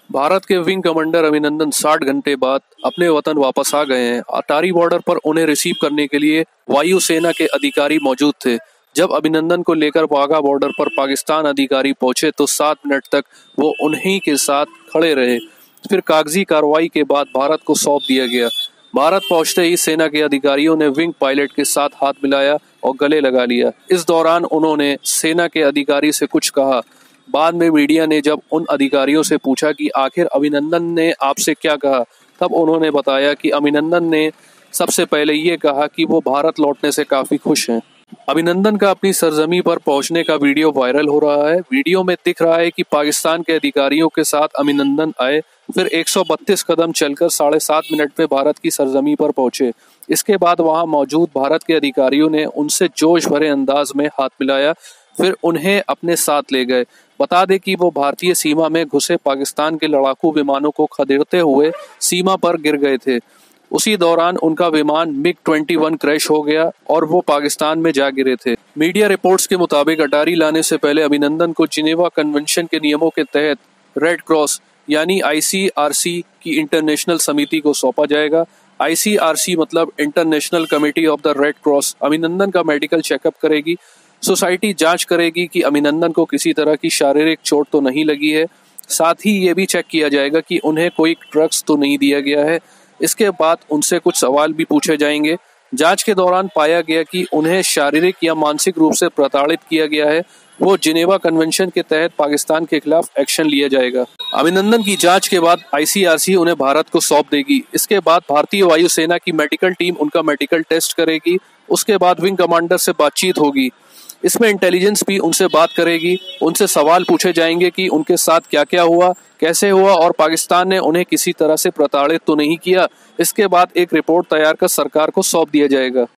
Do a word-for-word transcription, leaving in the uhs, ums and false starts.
भारत के wing commander अभिनंदन साठ घंटे बाद अपने वतन वापस आ गए हैं। अटारी बॉर्डर पर उन्हें रिसीव करने के लिए वायुसेना के अधिकारी मौजूद थे। जब अभिनंदन को लेकर वाघा बॉर्डर पर पाकिस्तान अधिकारी पहुंचे तो सात मिनट तक वो उन्हीं के साथ खड़े रहे। फिर कागजी कार्रवाई के बाद भारत को सौंप दिया गया। भारत पहुंचते ही सेना के अधिकारियों ने विंग पायलट के साथ हाथ मिलाया और गले लगा लिया। इस दौरान उन्होंने सेना के अधिकारी से कुछ कहा। बाद में मीडिया ने जब उन अधिकारियों से पूछा कि आखिर अभिनंदन ने आपसे क्या कहा, तब उन्होंने बताया कि अभिनंदन ने सबसे पहले ये कहा कि वो भारत लौटने से काफी खुश हैं। अभिनंदन का अपनी सरजमी पर पहुंचने का वीडियो वायरल हो रहा है। वीडियो में दिख रहा है कि पाकिस्तान के अधिकारियों के साथ अभिनंदन आए, फिर एक सौ बत्तीस कदम चलकर साढ़े सात मिनट में भारत की सरजमी पर पहुंचे। इसके बाद वहां मौजूद भारत के अधिकारियों ने उनसे जोश भरे अंदाज में हाथ मिलाया, फिर उन्हें अपने साथ ले गए। बता दें कि वो भारतीय सीमा में घुसे पाकिस्तान के लड़ाकू विमानों को खदेड़ते हुए सीमा पर गिर गए थे। उसी दौरान उनका विमान मिग इक्कीस क्रैश हो गया और वो पाकिस्तान में जा गिरे थे। मीडिया रिपोर्ट्स के मुताबिक अटारी लाने से पहले अभिनंदन को जिनेवा कन्वेंशन के नियमों के तहत रेड क्रॉस यानी आई सी आर सी की इंटरनेशनल समिति को सौंपा जाएगा। आई सी आर सी मतलब International Committee of the Red Cross Abhinandan का मेडिकल चेकअप करेगी। सोसाइटी जांच करेगी कि अभिनंदन को किसी तरह की शारीरिक चोट तो नहीं लगी है। साथ ही ये भी चेक किया जाएगा कि उन्हें कोई ड्रग्स तो नहीं दिया गया है। इसके बाद उनसे कुछ सवाल भी पूछे जाएंगे। जांच के दौरान पाया गया कि उन्हें शारीरिक या मानसिक रूप से प्रताड़ित किया गया है। वो जिनेवा कन्वेंशन के तहत पाकिस्तान के खिलाफ एक्शन लिया जाएगा। अभिनंदन की जांच के बाद आई सी आर सी उन्हें भारत को सौंप देगी। इसके बाद भारतीय वायुसेना की मेडिकल टीम उनका मेडिकल टेस्ट करेगी। उसके बाद विंग कमांडर से बातचीत होगी। इसमें इंटेलिजेंस भी उनसे बात करेगी। उनसे सवाल पूछे जाएंगे कि उनके साथ क्या क्या हुआ, कैसे हुआ और पाकिस्तान ने उन्हें किसी तरह से प्रताड़ित तो नहीं किया। इसके बाद एक रिपोर्ट तैयार कर सरकार को सौंप दिया जाएगा।